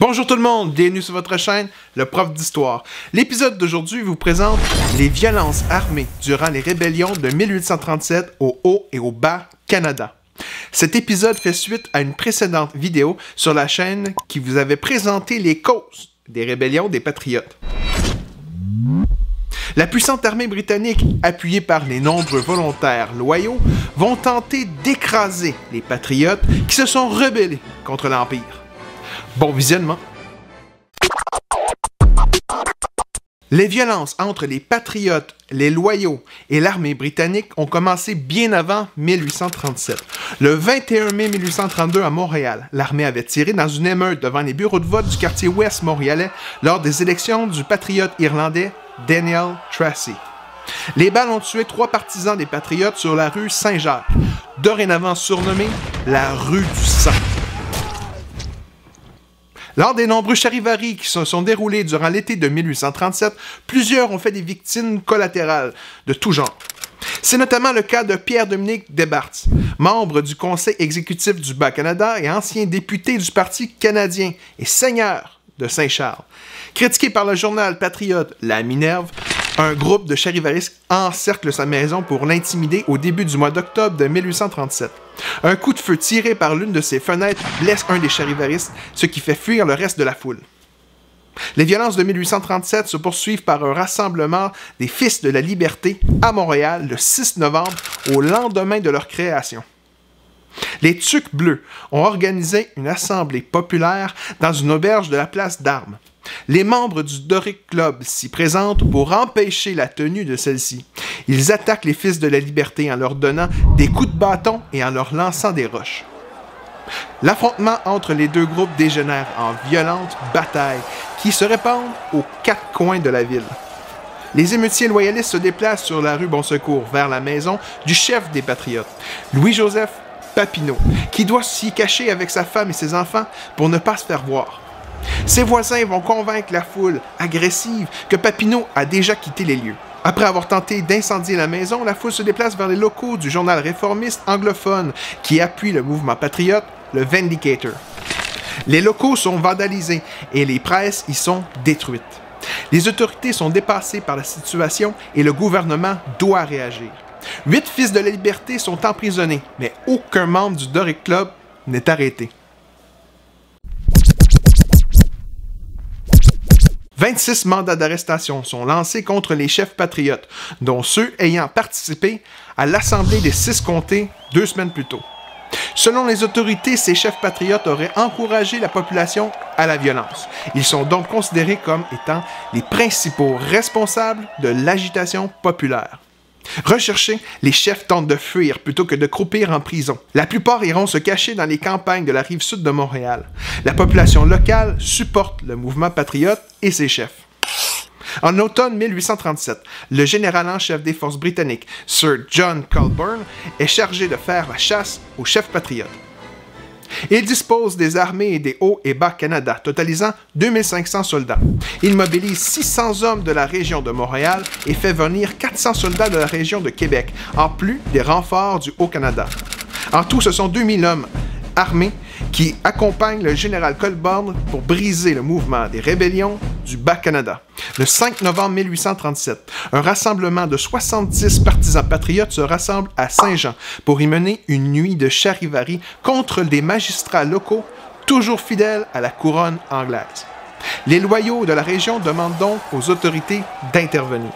Bonjour tout le monde, bienvenue sur votre chaîne, le prof d'histoire. L'épisode d'aujourd'hui vous présente les violences armées durant les rébellions de 1837 au Haut et au Bas Canada. Cet épisode fait suite à une précédente vidéo sur la chaîne qui vous avait présenté les causes des rébellions des Patriotes. La puissante armée britannique, appuyée par les nombreux volontaires loyaux, vont tenter d'écraser les Patriotes qui se sont rebellés contre l'Empire. Bon visionnement! Les violences entre les Patriotes, les Loyaux et l'armée britannique ont commencé bien avant 1837. Le 21 mai 1832 à Montréal, l'armée avait tiré dans une émeute devant les bureaux de vote du quartier ouest montréalais lors des élections du patriote irlandais Daniel Tracy. Les balles ont tué 3 partisans des Patriotes sur la rue Saint-Jacques, dorénavant surnommée la rue du sang. Lors des nombreux charivaris qui se sont déroulés durant l'été de 1837, plusieurs ont fait des victimes collatérales de tout genre. C'est notamment le cas de Pierre-Dominique Desbarthes, membre du conseil exécutif du Bas-Canada et ancien député du Parti canadien et seigneur de Saint-Charles. Critiqué par le journal patriote La Minerve, un groupe de charivaristes encercle sa maison pour l'intimider au début du mois d'octobre de 1837. Un coup de feu tiré par l'une de ses fenêtres blesse un des charivaristes, ce qui fait fuir le reste de la foule. Les violences de 1837 se poursuivent par un rassemblement des Fils de la Liberté à Montréal le 6 novembre, au lendemain de leur création. Les Tucs Bleus ont organisé une assemblée populaire dans une auberge de la place d'Armes. Les membres du Doric Club s'y présentent pour empêcher la tenue de celle-ci. Ils attaquent les Fils de la Liberté en leur donnant des coups de bâton et en leur lançant des roches. L'affrontement entre les deux groupes dégénère en violente bataille qui se répandent aux 4 coins de la ville. Les émeutiers loyalistes se déplacent sur la rue Bon-Secours vers la maison du chef des Patriotes, Louis-Joseph Papineau, qui doit s'y cacher avec sa femme et ses enfants pour ne pas se faire voir. Ses voisins vont convaincre la foule agressive que Papineau a déjà quitté les lieux. Après avoir tenté d'incendier la maison, la foule se déplace vers les locaux du journal réformiste anglophone qui appuie le mouvement patriote, le Vindicator. Les locaux sont vandalisés et les presses y sont détruites. Les autorités sont dépassées par la situation et le gouvernement doit réagir. 8 Fils de la Liberté sont emprisonnés, mais aucun membre du Doric Club n'est arrêté. 26 mandats d'arrestation sont lancés contre les chefs patriotes, dont ceux ayant participé à l'Assemblée des 6 comtés 2 semaines plus tôt. Selon les autorités, ces chefs patriotes auraient encouragé la population à la violence. Ils sont donc considérés comme étant les principaux responsables de l'agitation populaire. Recherchés, les chefs tentent de fuir plutôt que de croupir en prison. La plupart iront se cacher dans les campagnes de la rive sud de Montréal. La population locale supporte le mouvement patriote et ses chefs. En automne 1837, le général en chef des forces britanniques, Sir John Colborne, est chargé de faire la chasse aux chefs patriotes. Il dispose des armées des Hauts et Bas Canada, totalisant 2500 soldats. Il mobilise 600 hommes de la région de Montréal et fait venir 400 soldats de la région de Québec, en plus des renforts du Haut-Canada. En tout, ce sont 2000 hommes armés qui accompagnent le général Colborne pour briser le mouvement des rébellions du Bas-Canada. Le 5 novembre 1837, un rassemblement de 70 partisans patriotes se rassemble à Saint-Jean pour y mener une nuit de charivari contre des magistrats locaux toujours fidèles à la couronne anglaise. Les loyaux de la région demandent donc aux autorités d'intervenir.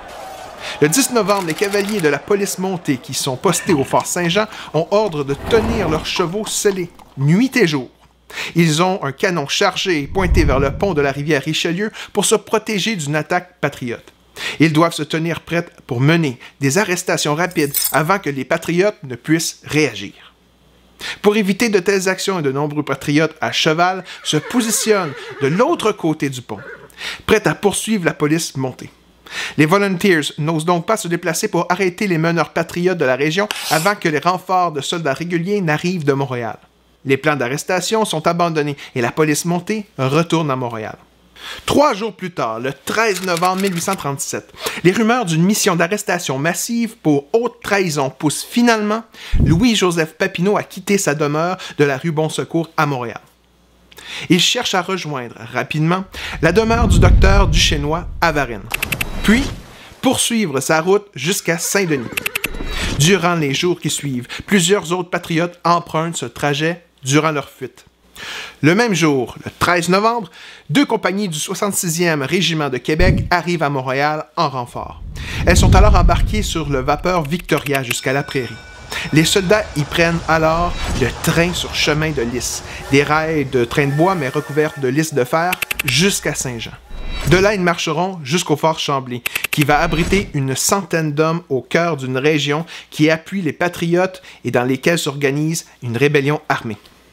Le 10 novembre, les cavaliers de la police montée qui sont postés au fort Saint-Jean ont ordre de tenir leurs chevaux scellés, nuit et jour. Ils ont un canon chargé et pointé vers le pont de la rivière Richelieu pour se protéger d'une attaque patriote. Ils doivent se tenir prêts pour mener des arrestations rapides avant que les patriotes ne puissent réagir. Pour éviter de telles actions, de nombreux patriotes à cheval se positionnent de l'autre côté du pont, prêts à poursuivre la police montée. Les Volunteers n'osent donc pas se déplacer pour arrêter les meneurs patriotes de la région avant que les renforts de soldats réguliers n'arrivent de Montréal. Les plans d'arrestation sont abandonnés et la police montée retourne à Montréal. 3 jours plus tard, le 13 novembre 1837, les rumeurs d'une mission d'arrestation massive pour haute trahison poussent finalement Louis-Joseph Papineau à quitter sa demeure de la rue Bon-Secours à Montréal. Il cherche à rejoindre rapidement la demeure du docteur Duchesnois à Varennes, puis poursuivre sa route jusqu'à Saint-Denis. Durant les jours qui suivent, plusieurs autres patriotes empruntent ce trajet durant leur fuite. Le même jour, le 13 novembre, 2 compagnies du 66e Régiment de Québec arrivent à Montréal en renfort. Elles sont alors embarquées sur le vapeur Victoria jusqu'à la Prairie. Les soldats y prennent alors le train sur chemin de Lys, des rails de train de bois mais recouverts de lisse de fer jusqu'à Saint-Jean. De là, ils marcheront jusqu'au fort Chambly, qui va abriter une centaine d'hommes au cœur d'une région qui appuie les patriotes et dans lesquelles s'organise une rébellion armée.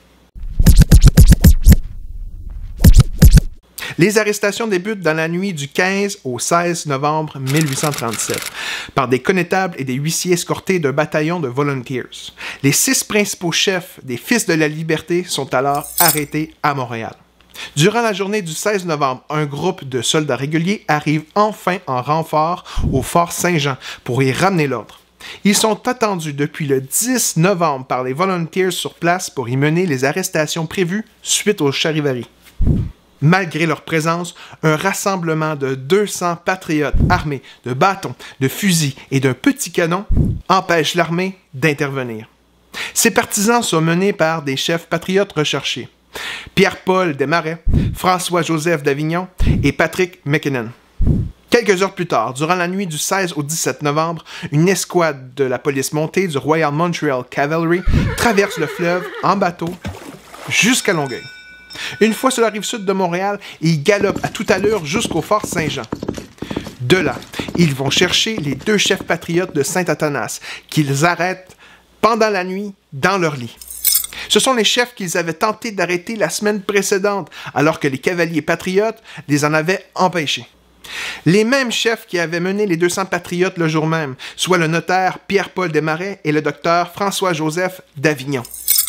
Les arrestations débutent dans la nuit du 15 au 16 novembre 1837 par des connétables et des huissiers escortés d'un bataillon de volunteers. Les 6 principaux chefs des Fils de la Liberté sont alors arrêtés à Montréal. Durant la journée du 16 novembre, un groupe de soldats réguliers arrive enfin en renfort au fort Saint-Jean pour y ramener l'ordre. Ils sont attendus depuis le 10 novembre par les volunteers sur place pour y mener les arrestations prévues suite aux charivaris. Malgré leur présence, un rassemblement de 200 patriotes armés de bâtons, de fusils et d'un petit canon empêche l'armée d'intervenir. Ces partisans sont menés par des chefs patriotes recherchés: Pierre-Paul Desmarais, François-Joseph d'Avignon et Patrick McKinnon. Quelques heures plus tard, durant la nuit du 16 au 17 novembre, une escouade de la police montée du Royal Montreal Cavalry traverse le fleuve en bateau jusqu'à Longueuil. Une fois sur la rive sud de Montréal, ils galopent à toute allure jusqu'au fort Saint-Jean. De là, ils vont chercher les 2 chefs patriotes de Saint-Athanas, qu'ils arrêtent pendant la nuit dans leur lit. Ce sont les chefs qu'ils avaient tenté d'arrêter la semaine précédente, alors que les cavaliers patriotes les en avaient empêchés. Les mêmes chefs qui avaient mené les 200 patriotes le jour même, soit le notaire Pierre-Paul Desmarais et le docteur François-Joseph d'Avignon.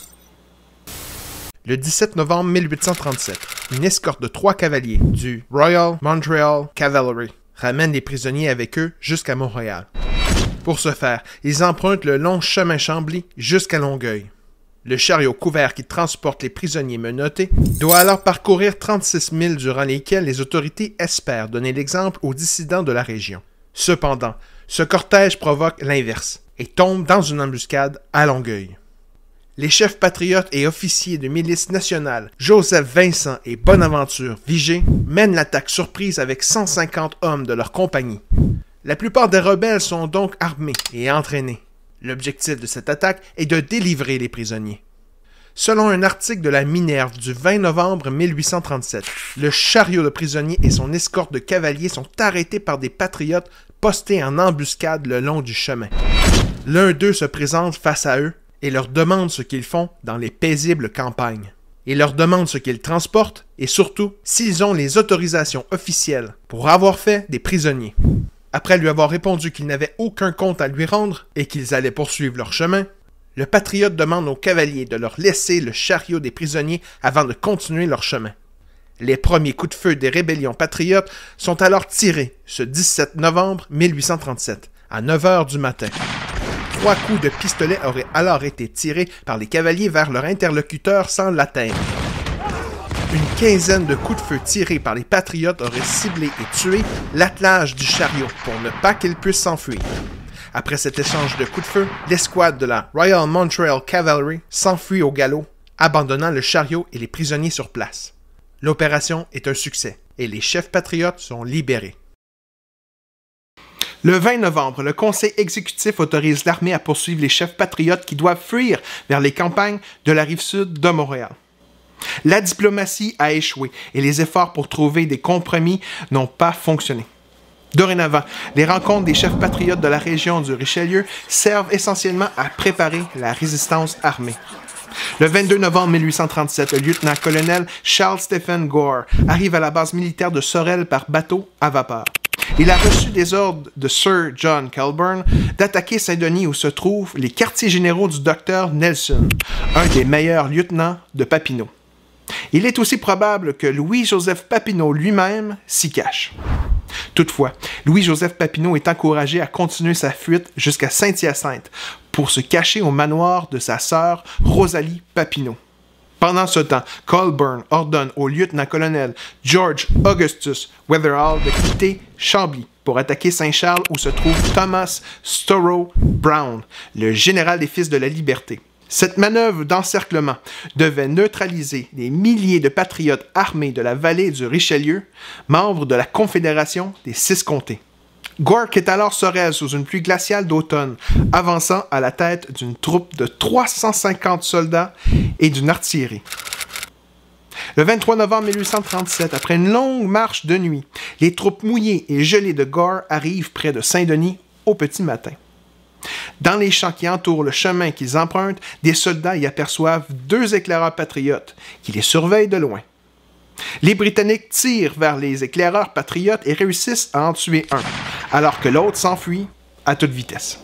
Le 17 novembre 1837, une escorte de 3 cavaliers du Royal Montreal Cavalry ramène les prisonniers avec eux jusqu'à Montréal. Pour ce faire, ils empruntent le long chemin Chambly jusqu'à Longueuil. Le chariot couvert qui transporte les prisonniers menottés doit alors parcourir 36 milles durant lesquels les autorités espèrent donner l'exemple aux dissidents de la région. Cependant, ce cortège provoque l'inverse et tombe dans une embuscade à Longueuil. Les chefs patriotes et officiers de milice nationale, Joseph Vincent et Bonaventure Vigée, mènent l'attaque surprise avec 150 hommes de leur compagnie. La plupart des rebelles sont donc armés et entraînés. L'objectif de cette attaque est de délivrer les prisonniers. Selon un article de la Minerve du 20 novembre 1837, le chariot de prisonniers et son escorte de cavaliers sont arrêtés par des patriotes postés en embuscade le long du chemin. L'un d'eux se présente face à eux et leur demande ce qu'ils font dans les paisibles campagnes. Il leur demande ce qu'ils transportent et surtout s'ils ont les autorisations officielles pour avoir fait des prisonniers. Après lui avoir répondu qu'ils n'avaient aucun compte à lui rendre et qu'ils allaient poursuivre leur chemin, le patriote demande aux cavaliers de leur laisser le chariot des prisonniers avant de continuer leur chemin. Les premiers coups de feu des rébellions patriotes sont alors tirés ce 17 novembre 1837 à 9 h du matin. 3 coups de pistolet auraient alors été tirés par les cavaliers vers leur interlocuteur sans l'atteindre. Une quinzaine de coups de feu tirés par les patriotes auraient ciblé et tué l'attelage du chariot pour ne pas qu'il puisse s'enfuir. Après cet échange de coups de feu, l'escouade de la Royal Montreal Cavalry s'enfuit au galop, abandonnant le chariot et les prisonniers sur place. L'opération est un succès et les chefs patriotes sont libérés. Le 20 novembre, le Conseil exécutif autorise l'armée à poursuivre les chefs patriotes qui doivent fuir vers les campagnes de la rive-sud de Montréal. La diplomatie a échoué et les efforts pour trouver des compromis n'ont pas fonctionné. Dorénavant, les rencontres des chefs patriotes de la région du Richelieu servent essentiellement à préparer la résistance armée. Le 22 novembre 1837, le lieutenant-colonel Charles Stephen Gore arrive à la base militaire de Sorel par bateau à vapeur. Il a reçu des ordres de Sir John Colborne d'attaquer Saint-Denis où se trouvent les quartiers généraux du docteur Nelson, un des meilleurs lieutenants de Papineau. Il est aussi probable que Louis-Joseph Papineau lui-même s'y cache. Toutefois, Louis-Joseph Papineau est encouragé à continuer sa fuite jusqu'à Saint-Hyacinthe pour se cacher au manoir de sa sœur Rosalie Papineau. Pendant ce temps, Colburn ordonne au lieutenant-colonel George Augustus Weatherall de quitter Chambly pour attaquer Saint-Charles où se trouve Thomas Storrow Brown, le général des Fils de la Liberté. Cette manœuvre d'encerclement devait neutraliser les milliers de patriotes armés de la vallée du Richelieu, membres de la Confédération des Six Comtés. Gore quitte alors Sorel sous une pluie glaciale d'automne, avançant à la tête d'une troupe de 350 soldats et d'une artillerie. Le 23 novembre 1837, après une longue marche de nuit, les troupes mouillées et gelées de Gore arrivent près de Saint-Denis au petit matin. Dans les champs qui entourent le chemin qu'ils empruntent, des soldats y aperçoivent 2 éclaireurs patriotes qui les surveillent de loin. Les Britanniques tirent vers les éclaireurs patriotes et réussissent à en tuer un, alors que l'autre s'enfuit à toute vitesse.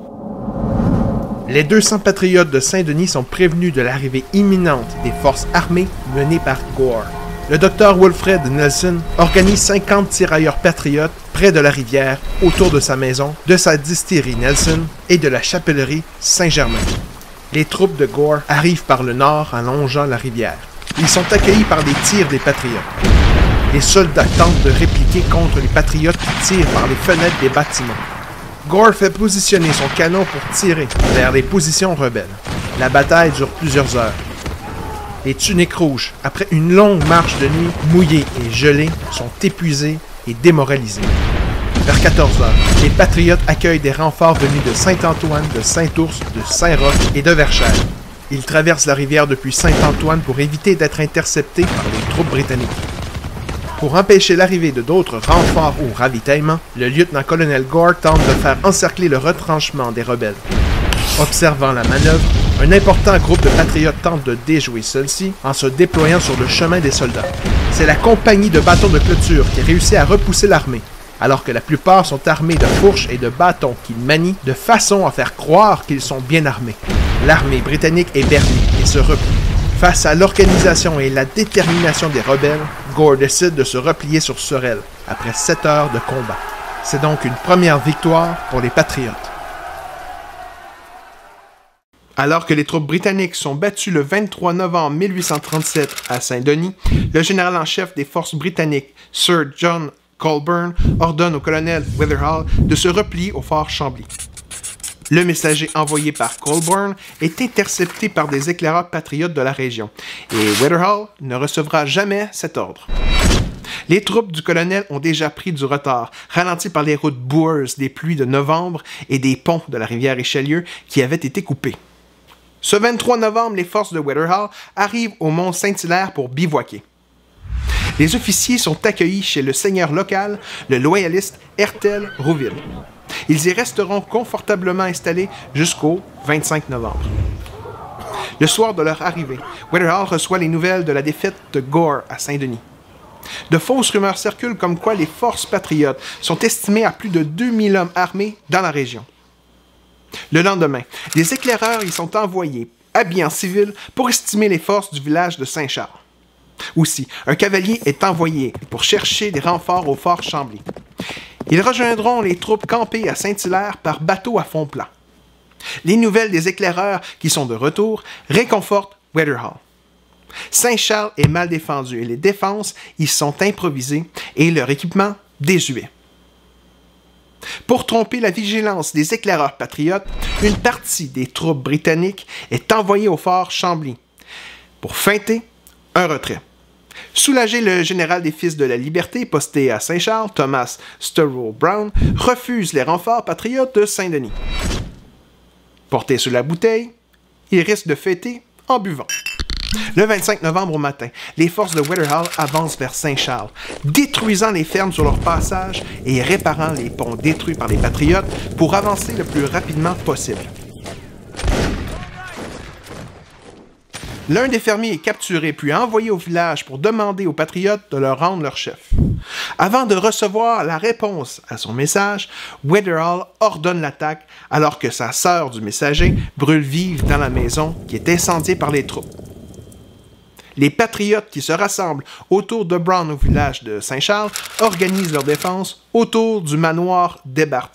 Les 200 patriotes de Saint-Denis sont prévenus de l'arrivée imminente des forces armées menées par Gore. Le docteur Wilfred Nelson organise 50 tirailleurs patriotes près de la rivière, autour de sa maison, de sa distillerie Nelson et de la chapellerie Saint-Germain. Les troupes de Gore arrivent par le nord en longeant la rivière. Ils sont accueillis par des tirs des patriotes. Les soldats tentent de répliquer contre les patriotes qui tirent par les fenêtres des bâtiments. Gore fait positionner son canon pour tirer vers les positions rebelles. La bataille dure plusieurs heures. Les tuniques rouges, après une longue marche de nuit, mouillées et gelées, sont épuisées et démoralisées. Vers 14 heures, les patriotes accueillent des renforts venus de Saint-Antoine, de Saint-Ours, de Saint-Roch et de Verchères. Ils traversent la rivière depuis Saint-Antoine pour éviter d'être interceptés par les troupes britanniques. Pour empêcher l'arrivée de d'autres renforts ou ravitaillements, le lieutenant-colonel Gore tente de faire encercler le retranchement des rebelles. Observant la manœuvre, un important groupe de patriotes tente de déjouer celle-ci en se déployant sur le chemin des soldats. C'est la compagnie de bâtons de clôture qui réussit à repousser l'armée, alors que la plupart sont armés de fourches et de bâtons qu'ils manient de façon à faire croire qu'ils sont bien armés. L'armée britannique est bernée et se replie. Face à l'organisation et la détermination des rebelles, Gore décide de se replier sur Sorel après 7 heures de combat. C'est donc une première victoire pour les patriotes. Alors que les troupes britanniques sont battues le 23 novembre 1837 à Saint-Denis, le général en chef des forces britanniques, Sir John Colburn, ordonne au colonel Weatherall de se replier au fort Chambly. Le messager envoyé par Colburn est intercepté par des éclaireurs patriotes de la région, et Weatherall ne recevra jamais cet ordre. Les troupes du colonel ont déjà pris du retard, ralentis par les routes boueuses des pluies de novembre et des ponts de la rivière Richelieu qui avaient été coupés. Ce 23 novembre, les forces de Weatherall arrivent au mont Saint-Hilaire pour bivouaquer. Les officiers sont accueillis chez le seigneur local, le loyaliste Hertel Rouville. Ils y resteront confortablement installés jusqu'au 25 novembre. Le soir de leur arrivée, Weatherall reçoit les nouvelles de la défaite de Gore à Saint-Denis. De fausses rumeurs circulent comme quoi les forces patriotes sont estimées à plus de 2000 hommes armés dans la région. Le lendemain, des éclaireurs y sont envoyés, habillés en civil, pour estimer les forces du village de Saint-Charles. Aussi, un cavalier est envoyé pour chercher des renforts au fort Chambly. Ils rejoindront les troupes campées à Saint-Hilaire par bateau à fond plat. Les nouvelles des éclaireurs, qui sont de retour, réconfortent Weatherall. Saint-Charles est mal défendu et les défenses y sont improvisées et leur équipement désuet. Pour tromper la vigilance des éclaireurs patriotes, une partie des troupes britanniques est envoyée au fort Chambly pour feinter un retrait. Soulagé, le général des Fils de la Liberté, posté à Saint-Charles, Thomas Storrow Brown, refuse les renforts patriotes de Saint-Denis. Porté sous la bouteille, il risque de fêter en buvant. Le 25 novembre au matin, les forces de Weatherall avancent vers Saint-Charles, détruisant les fermes sur leur passage et réparant les ponts détruits par les patriotes pour avancer le plus rapidement possible. L'un des fermiers est capturé puis envoyé au village pour demander aux patriotes de leur rendre leur chef. Avant de recevoir la réponse à son message, Weatherall ordonne l'attaque alors que sa sœur du messager brûle vive dans la maison qui est incendiée par les troupes. Les patriotes qui se rassemblent autour de Brown au village de Saint-Charles organisent leur défense autour du manoir d'Hébert,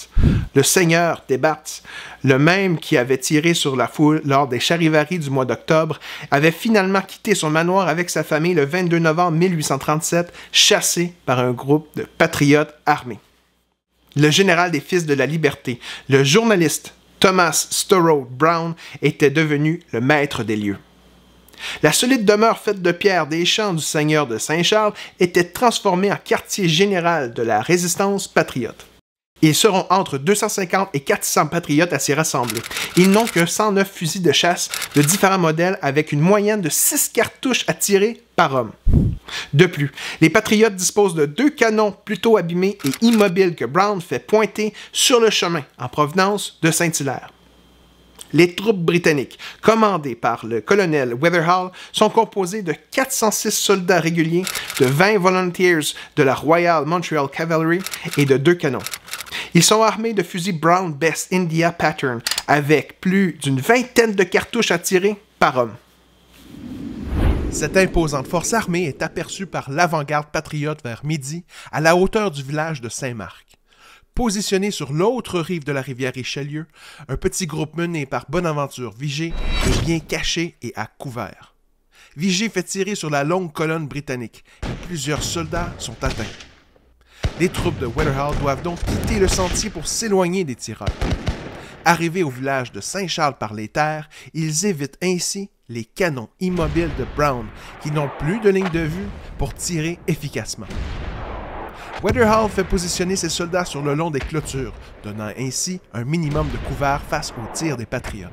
le seigneur Thebarts, le même qui avait tiré sur la foule lors des charivaris du mois d'octobre, avait finalement quitté son manoir avec sa famille le 22 novembre 1837, chassé par un groupe de patriotes armés. Le général des Fils de la Liberté, le journaliste Thomas Storrow Brown, était devenu le maître des lieux. La solide demeure faite de pierre des champs du seigneur de Saint-Charles était transformée en quartier général de la résistance patriote. Ils seront entre 250 et 400 patriotes à s'y rassembler. Ils n'ont que 109 fusils de chasse de différents modèles avec une moyenne de 6 cartouches à tirer par homme. De plus, les patriotes disposent de 2 canons plutôt abîmés et immobiles que Brown fait pointer sur le chemin en provenance de Saint-Hilaire. Les troupes britanniques, commandées par le colonel Weatherall, sont composées de 406 soldats réguliers, de 20 volunteers de la Royal Montreal Cavalry et de 2 canons. Ils sont armés de fusils Brown Bess India Pattern, avec plus d'une vingtaine de cartouches à tirer par homme. Cette imposante force armée est aperçue par l'avant-garde patriote vers midi, à la hauteur du village de Saint-Marc. Positionné sur l'autre rive de la rivière Richelieu, un petit groupe mené par Bonaventure Vigée est bien caché et à couvert. Vigée fait tirer sur la longue colonne britannique et plusieurs soldats sont atteints. Les troupes de Weatherall doivent donc quitter le sentier pour s'éloigner des tireurs. Arrivés au village de Saint-Charles par les terres, ils évitent ainsi les canons immobiles de Brown qui n'ont plus de ligne de vue pour tirer efficacement. Weatherall fait positionner ses soldats sur le long des clôtures, donnant ainsi un minimum de couvert face aux tirs des patriotes.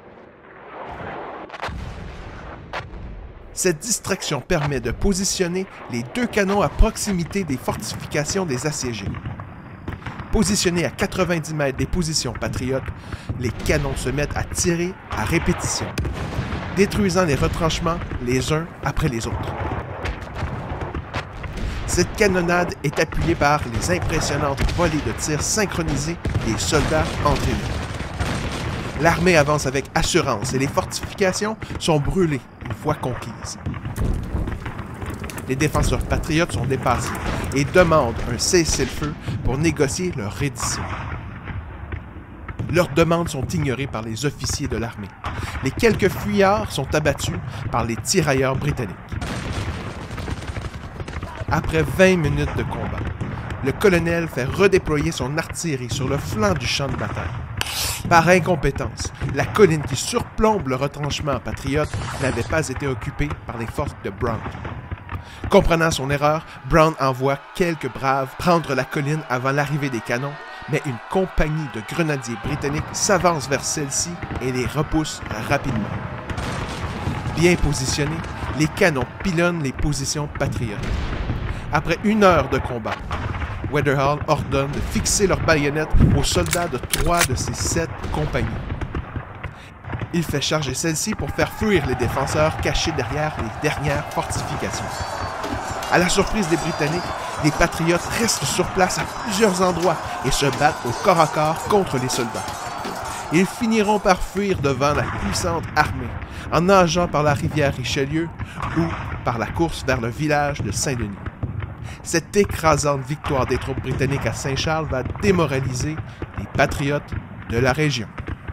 Cette distraction permet de positionner les 2 canons à proximité des fortifications des assiégés. Positionnés à 90 mètres des positions patriotes, les canons se mettent à tirer à répétition, détruisant les retranchements les uns après les autres. Cette canonnade est appuyée par les impressionnantes volées de tirs synchronisés des soldats entraînés. L'armée avance avec assurance et les fortifications sont brûlées une fois conquises. Les défenseurs patriotes sont dépassés et demandent un cessez-le-feu pour négocier leur reddition. Leurs demandes sont ignorées par les officiers de l'armée. Les quelques fuyards sont abattus par les tirailleurs britanniques. Après 20 minutes de combat, le colonel fait redéployer son artillerie sur le flanc du champ de bataille. Par incompétence, la colline qui surplombe le retranchement patriote n'avait pas été occupée par les forces de Brown. Comprenant son erreur, Brown envoie quelques braves prendre la colline avant l'arrivée des canons, mais une compagnie de grenadiers britanniques s'avance vers celle-ci et les repousse rapidement. Bien positionnés, les canons pilonnent les positions patriotes. Après 1 heure de combat, Weatherall ordonne de fixer leurs baïonnettes aux soldats de 3 de ses 7 compagnies. Il fait charger celles-ci pour faire fuir les défenseurs cachés derrière les dernières fortifications. À la surprise des Britanniques, les patriotes restent sur place à plusieurs endroits et se battent au corps à corps contre les soldats. Ils finiront par fuir devant la puissante armée, en nageant par la rivière Richelieu ou par la course vers le village de Saint-Denis. Cette écrasante victoire des troupes britanniques à Saint-Charles va démoraliser les patriotes de la région.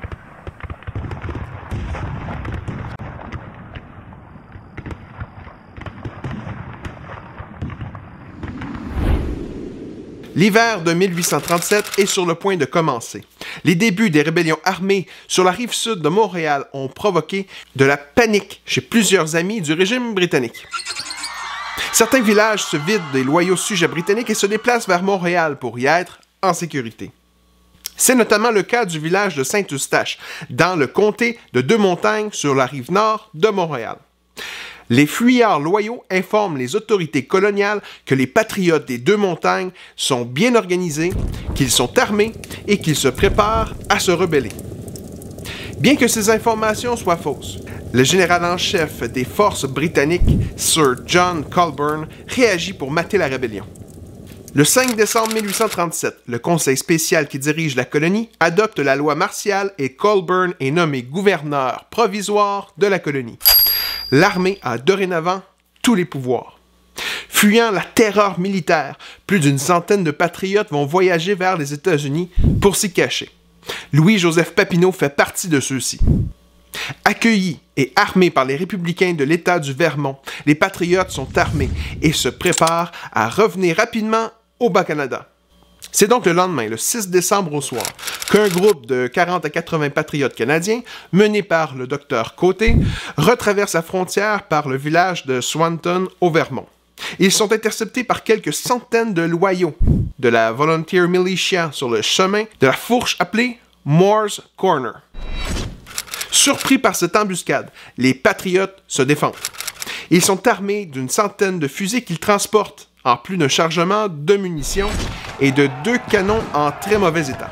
L'hiver de 1837 est sur le point de commencer. Les débuts des rébellions armées sur la rive sud de Montréal ont provoqué de la panique chez plusieurs amis du régime britannique. Certains villages se vident des loyaux sujets britanniques et se déplacent vers Montréal pour y être en sécurité. C'est notamment le cas du village de Saint-Eustache, dans le comté de Deux-Montagnes sur la rive nord de Montréal. Les fuyards loyaux informent les autorités coloniales que les patriotes des Deux-Montagnes sont bien organisés, qu'ils sont armés et qu'ils se préparent à se rebeller. Bien que ces informations soient fausses, le général en chef des forces britanniques, Sir John Colborne, réagit pour mater la rébellion. Le 5 décembre 1837, le conseil spécial qui dirige la colonie adopte la loi martiale et Colborne est nommé gouverneur provisoire de la colonie. L'armée a dorénavant tous les pouvoirs. Fuyant la terreur militaire, plus d'une centaine de patriotes vont voyager vers les États-Unis pour s'y cacher. Louis-Joseph Papineau fait partie de ceux-ci. Accueillis et armés par les républicains de l'État du Vermont, les patriotes sont armés et se préparent à revenir rapidement au Bas-Canada. C'est donc le lendemain, le 6 décembre au soir, qu'un groupe de 40 à 80 patriotes canadiens, menés par le docteur Côté, retraverse la frontière par le village de Swanton au Vermont. Ils sont interceptés par quelques centaines de loyaux de la Volunteer Militia sur le chemin de la fourche appelée Moore's Corner. Surpris par cette embuscade, les patriotes se défendent. Ils sont armés d'une centaine de fusils qu'ils transportent, en plus d'un chargement de munitions et de 2 canons en très mauvais état.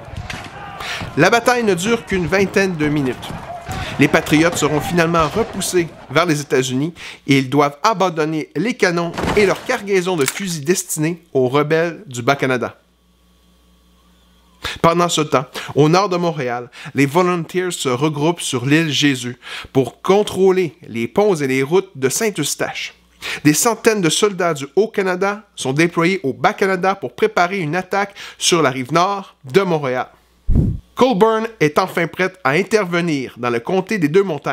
La bataille ne dure qu'une vingtaine de minutes. Les patriotes seront finalement repoussés vers les États-Unis et ils doivent abandonner les canons et leur cargaison de fusils destinés aux rebelles du Bas-Canada. Pendant ce temps, au nord de Montréal, les Volunteers se regroupent sur l'île Jésus pour contrôler les ponts et les routes de Saint-Eustache. Des centaines de soldats du Haut-Canada sont déployés au Bas-Canada pour préparer une attaque sur la rive nord de Montréal. Colborne est enfin prête à intervenir dans le comté des Deux-Montagnes.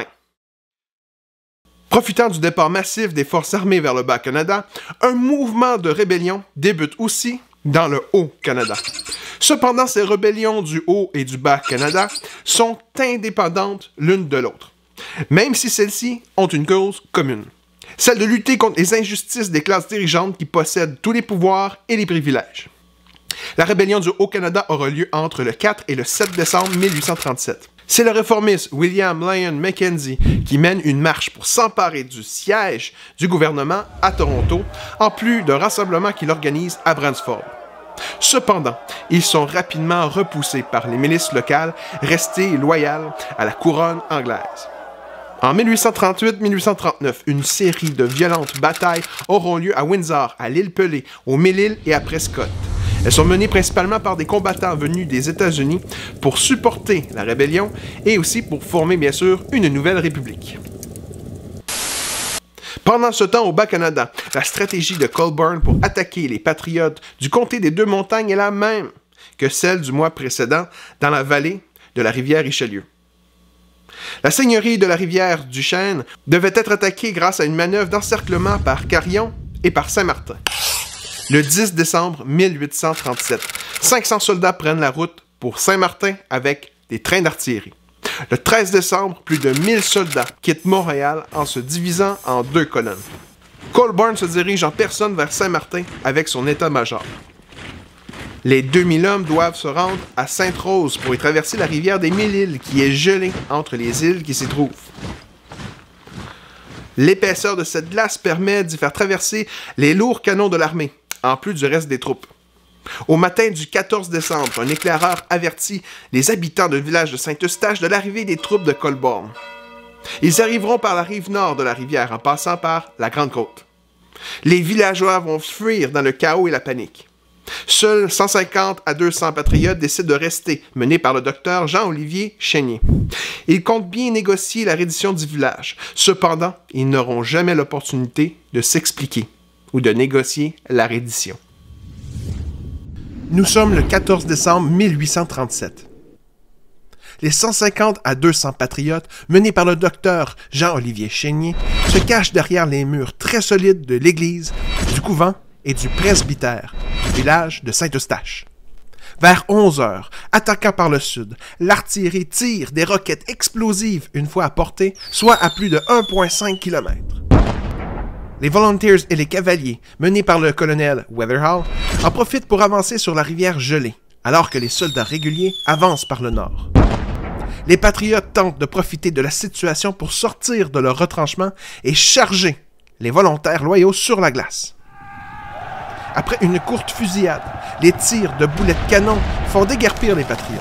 Profitant du départ massif des forces armées vers le Bas-Canada, un mouvement de rébellion débute aussi dans le Haut-Canada. Cependant, ces rébellions du Haut et du Bas-Canada sont indépendantes l'une de l'autre, même si celles-ci ont une cause commune. Celle de lutter contre les injustices des classes dirigeantes qui possèdent tous les pouvoirs et les privilèges. La rébellion du Haut-Canada aura lieu entre le 4 et le 7 décembre 1837. C'est le réformiste William Lyon Mackenzie qui mène une marche pour s'emparer du siège du gouvernement à Toronto, en plus d'un rassemblement qu'il organise à Brantford. Cependant, ils sont rapidement repoussés par les milices locales, restées loyales à la couronne anglaise. En 1838-1839, une série de violentes batailles auront lieu à Windsor, à l'île Pelée, au Mille-Îles et à Prescott. Elles sont menées principalement par des combattants venus des États-Unis pour supporter la rébellion et aussi pour former, bien sûr, une nouvelle république. Pendant ce temps, au Bas-Canada, la stratégie de Colborne pour attaquer les patriotes du comté des Deux-Montagnes est la même que celle du mois précédent dans la vallée de la rivière Richelieu. La seigneurie de la rivière du Chêne devait être attaquée grâce à une manœuvre d'encerclement par Carillon et par Saint-Martin. Le 10 décembre 1837, 500 soldats prennent la route pour Saint-Martin avec des trains d'artillerie. Le 13 décembre, plus de 1000 soldats quittent Montréal en se divisant en 2 colonnes. Colborne se dirige en personne vers Saint-Martin avec son état-major. Les 2000 hommes doivent se rendre à Sainte-Rose pour y traverser la rivière des Mille-Îles qui est gelée entre les îles qui s'y trouvent. L'épaisseur de cette glace permet d'y faire traverser les lourds canons de l'armée, en plus du reste des troupes. Au matin du 14 décembre, un éclaireur avertit les habitants du village de Saint-Eustache de l'arrivée des troupes de Colborne. Ils arriveront par la rive nord de la rivière en passant par la Grande Côte. Les villageois vont fuir dans le chaos et la panique. Seuls 150 à 200 patriotes décident de rester, menés par le docteur Jean-Olivier Chénier. Ils comptent bien négocier la reddition du village. Cependant, ils n'auront jamais l'opportunité de s'expliquer ou de négocier la reddition. Nous sommes le 14 décembre 1837. Les 150 à 200 patriotes, menés par le docteur Jean-Olivier Chénier, se cachent derrière les murs très solides de l'église, du couvent et du presbytère du village de Saint-Eustache. Vers 11 heures, attaquant par le sud, l'artillerie tire des roquettes explosives une fois à portée, soit à plus de 1,5 km. Les Volunteers et les cavaliers, menés par le colonel Weatherall, en profitent pour avancer sur la rivière gelée, alors que les soldats réguliers avancent par le nord. Les patriotes tentent de profiter de la situation pour sortir de leur retranchement et charger les volontaires loyaux sur la glace. Après une courte fusillade, les tirs de boulets de canon font déguerpir les patriotes.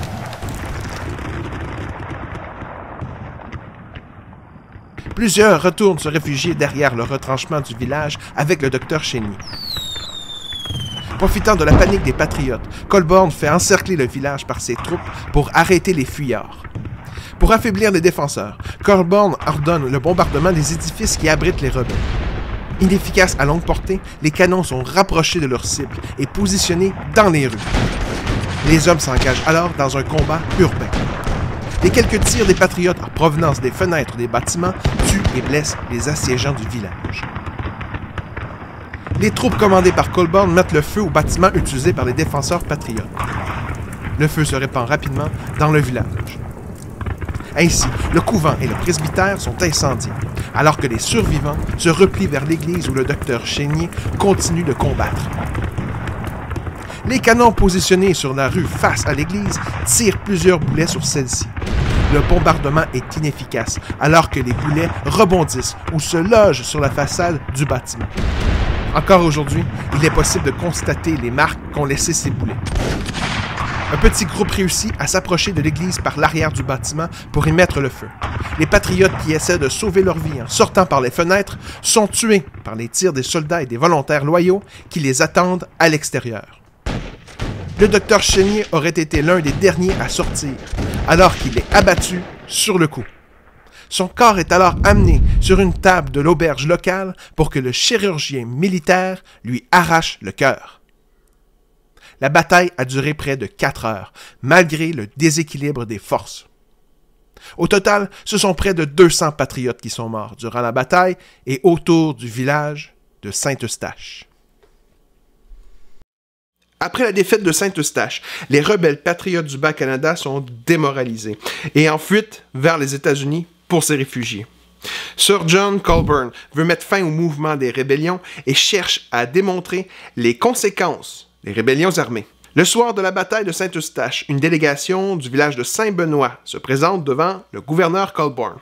Plusieurs retournent se réfugier derrière le retranchement du village avec le docteur Chénier. Profitant de la panique des patriotes, Colborne fait encercler le village par ses troupes pour arrêter les fuyards. Pour affaiblir les défenseurs, Colborne ordonne le bombardement des édifices qui abritent les rebelles. Inefficaces à longue portée, les canons sont rapprochés de leur cible et positionnés dans les rues. Les hommes s'engagent alors dans un combat urbain. Les quelques tirs des patriotes en provenance des fenêtres des bâtiments tuent et blessent les assiégeants du village. Les troupes commandées par Colborne mettent le feu aux bâtiments utilisés par les défenseurs patriotes. Le feu se répand rapidement dans le village. Ainsi, le couvent et le presbytère sont incendiés, alors que les survivants se replient vers l'église où le docteur Chénier continue de combattre. Les canons positionnés sur la rue face à l'église tirent plusieurs boulets sur celle-ci. Le bombardement est inefficace, alors que les boulets rebondissent ou se logent sur la façade du bâtiment. Encore aujourd'hui, il est possible de constater les marques qu'ont laissées ces boulets. Un petit groupe réussit à s'approcher de l'église par l'arrière du bâtiment pour y mettre le feu. Les patriotes qui essaient de sauver leur vie en sortant par les fenêtres sont tués par les tirs des soldats et des volontaires loyaux qui les attendent à l'extérieur. Le docteur Chénier aurait été l'un des derniers à sortir, alors qu'il est abattu sur le coup. Son corps est alors amené sur une table de l'auberge locale pour que le chirurgien militaire lui arrache le cœur. La bataille a duré près de 4 heures, malgré le déséquilibre des forces. Au total, ce sont près de 200 patriotes qui sont morts durant la bataille et autour du village de Saint-Eustache. Après la défaite de Saint-Eustache, les rebelles patriotes du Bas-Canada sont démoralisés et en fuite vers les États-Unis pour se réfugier. Sir John Colborne veut mettre fin au mouvement des rébellions et cherche à démontrer les conséquences des rébellions armées. Le soir de la bataille de Saint-Eustache, une délégation du village de Saint-Benoît se présente devant le gouverneur Colborne.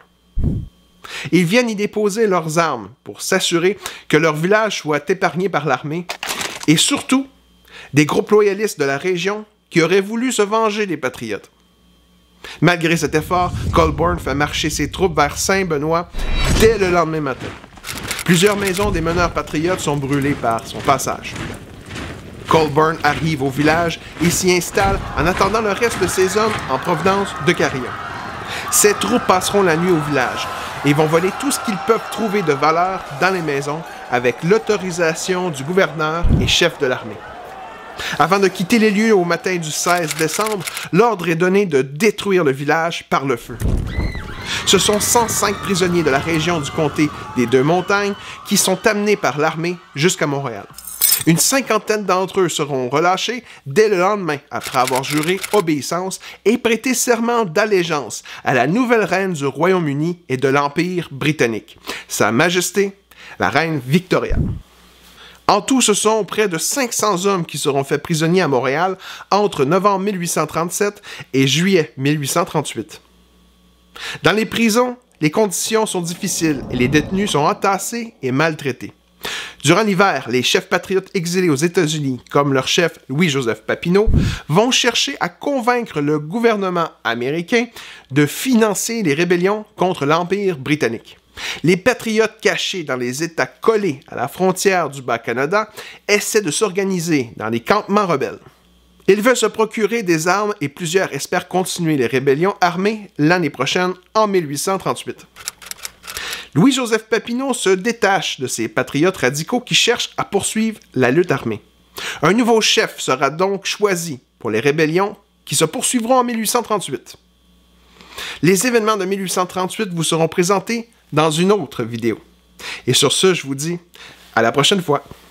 Ils viennent y déposer leurs armes pour s'assurer que leur village soit épargné par l'armée et surtout des groupes loyalistes de la région qui auraient voulu se venger des patriotes. Malgré cet effort, Colborne fait marcher ses troupes vers Saint-Benoît dès le lendemain matin. Plusieurs maisons des meneurs patriotes sont brûlées par son passage. Colborne arrive au village et s'y installe en attendant le reste de ses hommes en provenance de Carillon. Ces troupes passeront la nuit au village et vont voler tout ce qu'ils peuvent trouver de valeur dans les maisons avec l'autorisation du gouverneur et chef de l'armée. Avant de quitter les lieux au matin du 16 décembre, l'ordre est donné de détruire le village par le feu. Ce sont 105 prisonniers de la région du comté des Deux-Montagnes qui sont amenés par l'armée jusqu'à Montréal. Une cinquantaine d'entre eux seront relâchés dès le lendemain après avoir juré obéissance et prêté serment d'allégeance à la nouvelle reine du Royaume-Uni et de l'Empire britannique, Sa Majesté, la reine Victoria. En tout, ce sont près de 500 hommes qui seront faits prisonniers à Montréal entre novembre 1837 et juillet 1838. Dans les prisons, les conditions sont difficiles et les détenus sont entassés et maltraités. Durant l'hiver, les chefs patriotes exilés aux États-Unis, comme leur chef Louis-Joseph Papineau, vont chercher à convaincre le gouvernement américain de financer les rébellions contre l'Empire britannique. Les patriotes cachés dans les États collés à la frontière du Bas-Canada essaient de s'organiser dans les campements rebelles. Ils veulent se procurer des armes et plusieurs espèrent continuer les rébellions armées l'année prochaine, en 1838. Louis-Joseph Papineau se détache de ces patriotes radicaux qui cherchent à poursuivre la lutte armée. Un nouveau chef sera donc choisi pour les rébellions qui se poursuivront en 1838. Les événements de 1838 vous seront présentés dans une autre vidéo. Et sur ce, je vous dis à la prochaine fois.